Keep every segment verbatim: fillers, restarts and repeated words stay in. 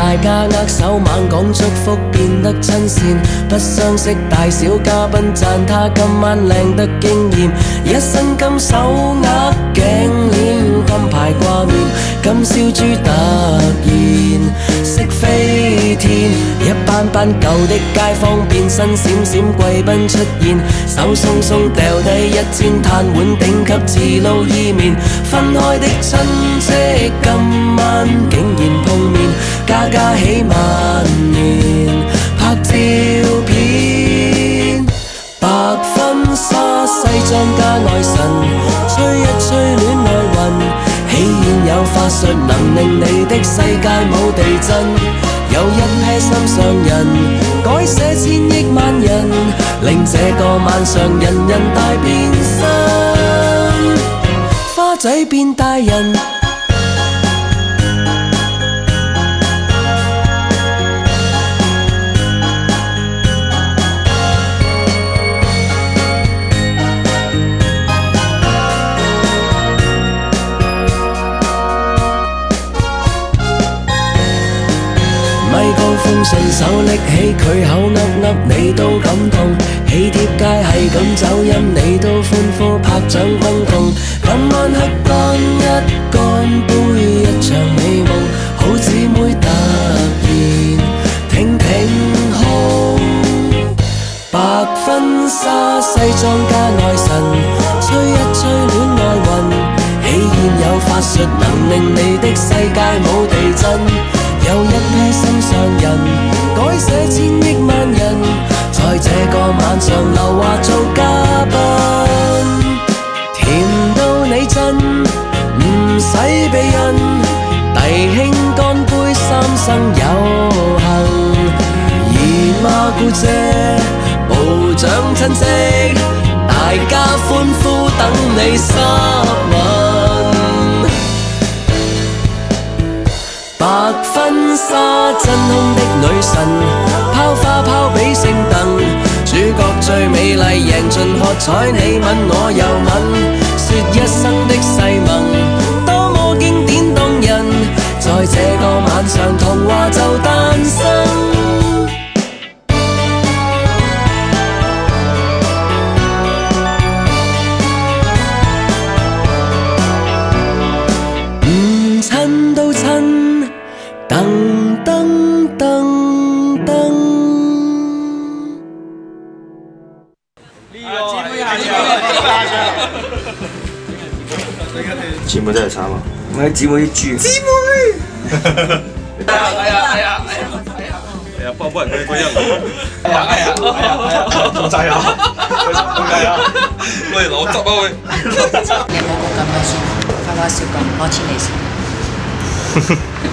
大家握手猛講祝福，變得親善，不相識大小嘉賓讚他今晚靚得驚豔，一身金手鐲頸鏈金牌掛面，金燒豬突然識飛天，一班班舊的街坊變身閃閃貴賓出現，手鬆鬆掉低一煎炭碗頂級自撈伊麵，分開的親戚今晚竟然碰面，家家喜萬年拍照片，白婚紗西裝加愛神，吹一吹戀愛運，喜宴有法術能令你的世界冇地震，有一批心上人改寫千億萬人，令這個晚上人人大變身，花仔變大人。咪高峰順手拎起佢口噏噏，你都感動。喜帖街係咁走音，你都歡呼拍掌轟動。今晚黑乾一乾杯，一場美夢，好姊妹突然挺挺胸。白婚紗西裝加愛神，吹一吹戀愛運，喜宴有法術能令你的世界冇地震。有一批心上人改寫千億萬人，在這個晚上留下做嘉賓，甜到你震，唔使避孕，弟兄乾杯三生有幸，姨媽姑姐部長親戚，大家歡呼等你濕吻。白婚紗真空的女神，拋花拋比星燈，主角最美麗贏盡喝彩，你吻我又吻，說一生的誓盟，多麼經典動人，在這個晚上童話就誕生。唔親都親。噔噔噔噔！ 姊妹真係慘啊！我啲姊妹啲豬。姊妹。係啊係啊係啊係啊係啊！係啊，幫幫人佢嗰樣。係啊係啊係啊係啊！仲滯啊！仲滯啊！喂，攞執啊喂！ 你冇講咁多先，開開笑講攞錢嚟先。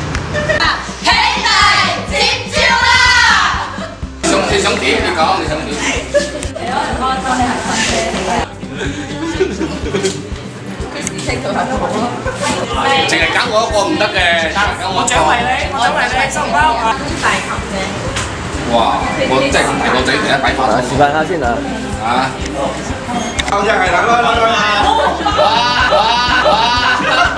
你想點？你講，你想點？ 係咯，我當你係粉姐。佢事情做得都好咯。 淨係揀我一個唔得嘅， 我獎勵你，我獎勵你收包啊！大琴嘅。 哇！我真係咁大個仔，第一擺發。 示範下先啊！ 啊！後隻係兩個兩個。哇哇哇！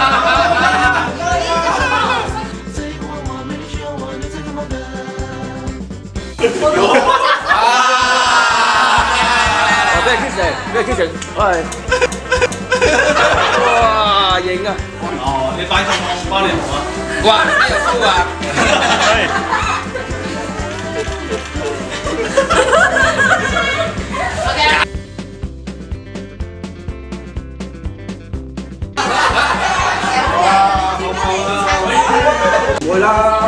俾人 kiss 嚟，俾人 kiss 嚟，喂！哇，型啊！ 哦，你擺上我幫你同啊！ 哇，呢個粗啊！ 唔會啦！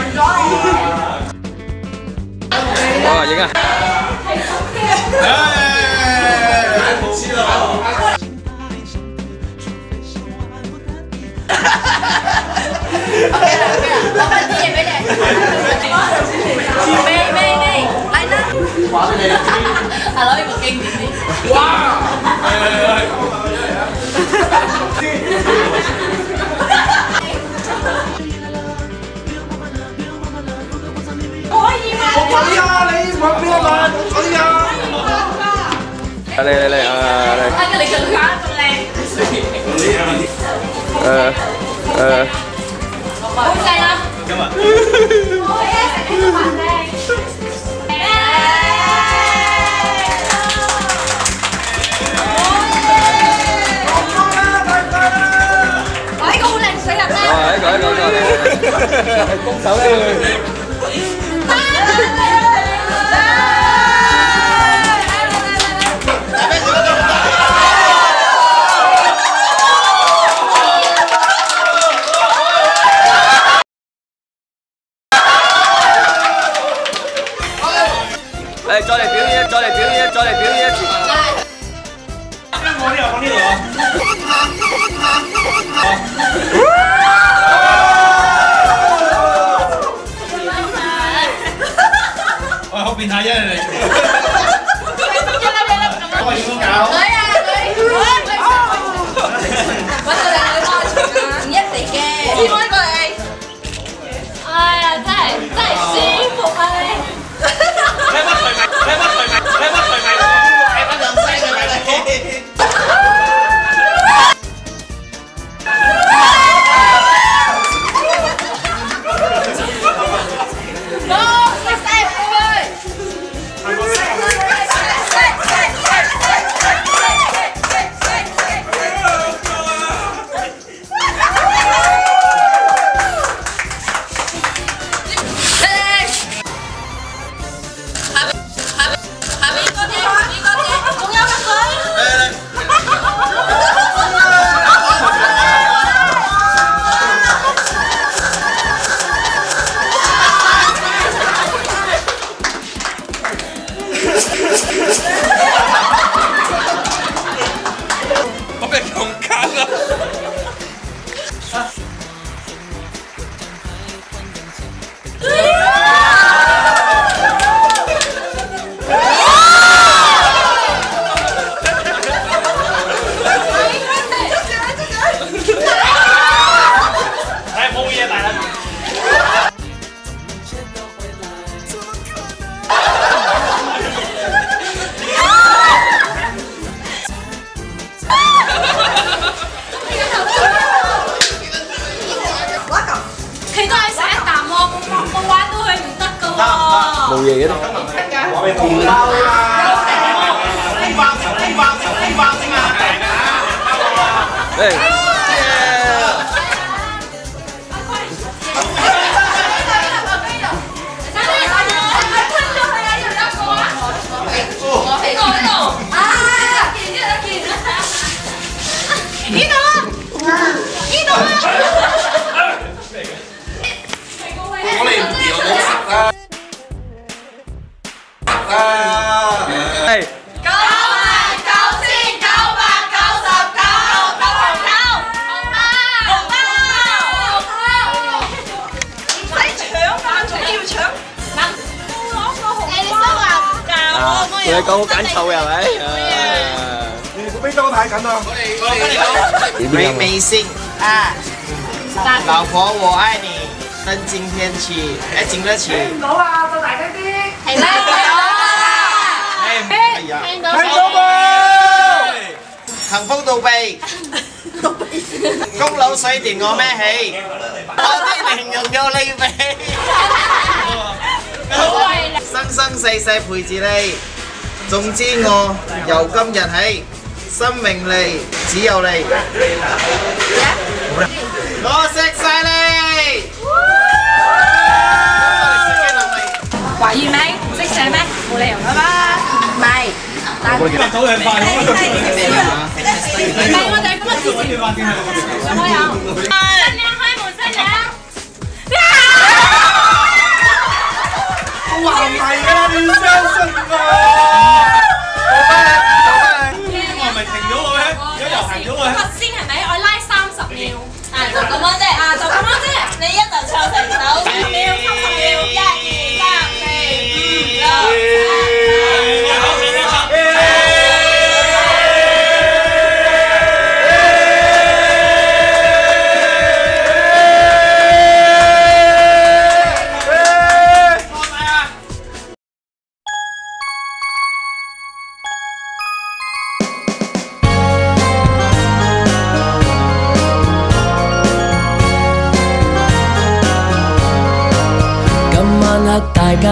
哇，型啊！ 我份啲嘢俾你，未未未，係啦， 話俾你知， 係攞呢個經典啲。 哇！ 可以嗎？ 我快啲啊！你揾邊一晚？快啲啊！ 嚟嚟嚟啊！嚟！ 啊，你個女仔咁靚。 誒誒。 好正啊！ 今日。 攻手咧佢。誒，再嚟表演，再嚟表演，再嚟表演一次。我呢度，我呢度啊！我好變態啫你哋。我要搞。女啊女，揾個靚女幫我傳啊！唔一定嘅。天安過嚟。哎呀，真係真係舒服啊你。你乜除埋？你乜除埋？你乜除埋？你乜咁犀嘅咪你？我被恐嚇啦！哎，冇嘢大啦！佢都係食一啖喎，冇冇玩到佢唔得噶喎。冇嘢嘅。我哋紅包啦！紅包食紅包食紅包先啊！誒。呢度啊！呢度啊！我哋唔要好食啦！啊！係。九萬九千九百九十九，紅包，紅包，紅包，紅包，唔使搶㗎，仲要搶？冇攞過紅包。你都話唔夠，我我又。你講好緊湊嘅係咪？你個杯都太緊啦！我哋我哋微微信啊，老婆我愛你，跟今天起，誒整得起。聽唔到啊，再大聲啲。係啦，哎呀，聽到冇？幸福到痹，公佬水電我孭起，我啲零用有你俾，生生世世陪住你。總之我由今日起。生命力只有你，我錫晒你。華語名識寫咩？冇理由㗎嘛。唔係，但係今日早兩塊。唔係我哋今日之前有冇有？新年開門新年。我話唔係㗎，你要相信我。核先係咪？我拉三十秒，啊就咁樣啫，啊就咁樣啫。你一就唱成首，十秒、三十秒，一二三四五六七八九。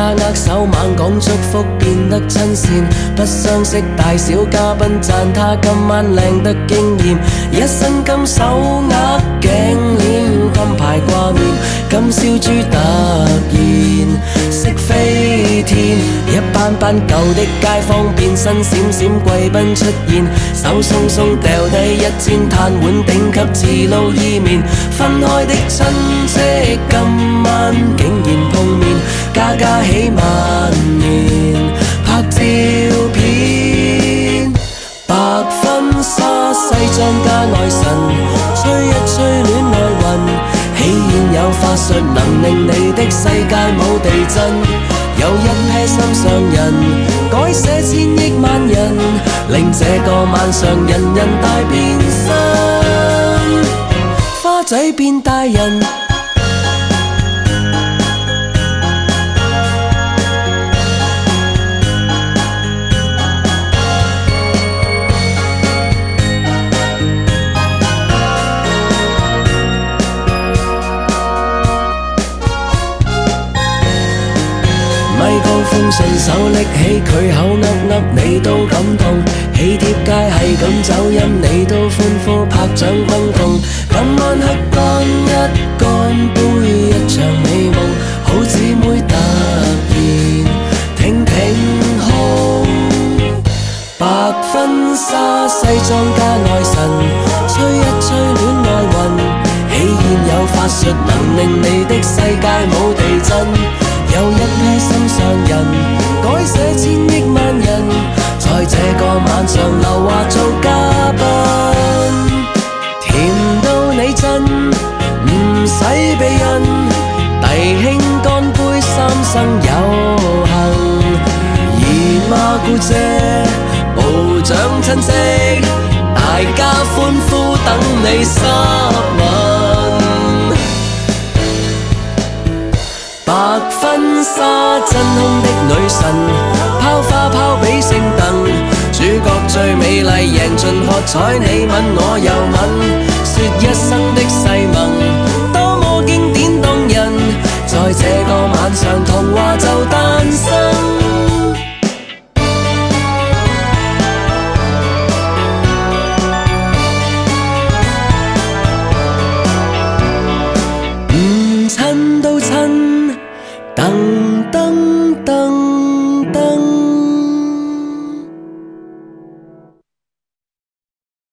家握手猛講祝福，變得親善，不相識大小嘉賓讚他今晚靚得驚豔，一身金手鐲頸鏈金牌掛面，金燒豬突然識飛天，一班班舊的街坊變身閃閃貴賓出現，手鬆鬆掉低一煎炭碗頂級自撈伊麵，分開的親戚今晚竟然碰面，家家喜萬年拍照片，白婚紗西裝加愛神，吹一吹戀愛運，喜宴有法術能令你的世界冇地震，有一批心上人改寫千億萬人，令這個晚上人人大變身，花仔變大人。咪高峰順手拎起佢口噏噏，你都感動。喜帖街係咁走音，你都歡呼拍掌轟動。今晚黑乾一乾杯，一場美夢，好姊妹突然挺挺胸。白婚紗西裝加愛神，吹一吹戀愛運，喜宴有法術能令你的世界冇地震。有一批心上人改寫千億萬人，在這個晚上留下做嘉賓，甜到你震，唔使避孕，弟兄乾杯三生有幸，姨媽姑姐部長親戚，大家歡呼等你濕吻。白婚紗真空的女神，拋花拋比星燈，主角最美麗贏盡喝彩，你吻我又吻，說一生的誓